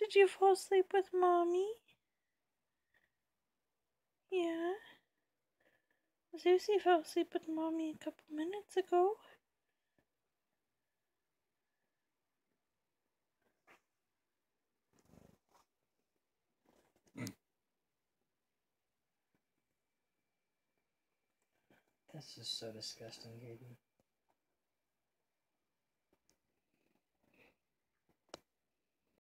Did you fall asleep with Mommy? Yeah. Zuzi fell asleep with Mommy a couple minutes ago. That's just so disgusting, Katie.